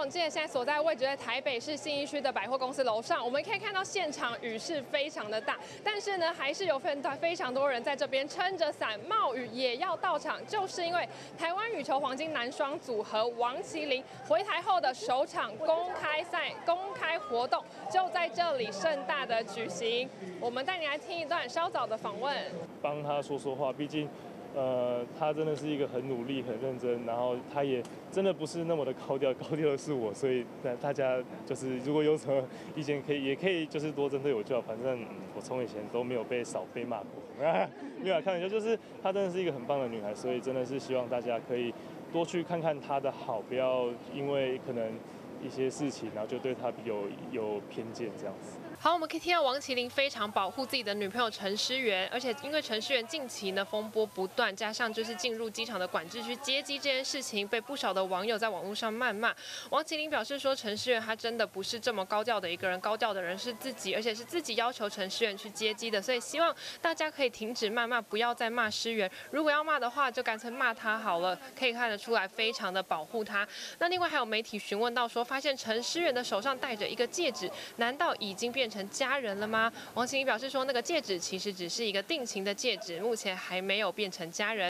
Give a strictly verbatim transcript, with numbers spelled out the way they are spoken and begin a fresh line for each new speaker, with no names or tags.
我们现在现在所在的位置在台北市信义区的百货公司楼上，我们可以看到现场雨势非常的大，但是呢，还是有非非常多人在这边撑着伞冒雨也要到场，就是因为台湾羽球黄金男双组合王麒麟回台后的首场公开赛公开活动就在这里盛大的举行。我们带你来听一段稍早的访问，
帮他说说话，毕竟。呃，他真的是一个很努力、很认真，然后他也真的不是那么的高调，高调的是我，所以大家就是如果有什么意见，可以也可以就是多针对我就好，反正、嗯、我从以前都没有被少被骂过，啊，没有开玩笑，就是她真的是一个很棒的女孩，所以真的是希望大家可以多去看看她的好，不要因为可能一些事情，然后就对她有有偏见这样子。
好，我们可以听到王麒麟非常保护自己的女朋友陈诗媛，而且因为陈诗媛近期呢风波不断，加上就是进入机场的管制区接机这件事情，被不少的网友在网络上谩骂。王麒麟表示说，陈诗媛她真的不是这么高调的一个人，高调的人是自己，而且是自己要求陈诗媛去接机的，所以希望大家可以停止谩骂，不要再骂诗媛。如果要骂的话，就干脆骂她好了。可以看得出来，非常的保护她。那另外还有媒体询问到说，发现陈诗媛的手上戴着一个戒指，难道已经变成家人了吗？王麒麟表示说，那个戒指其实只是一个定情的戒指，目前还没有变成家人。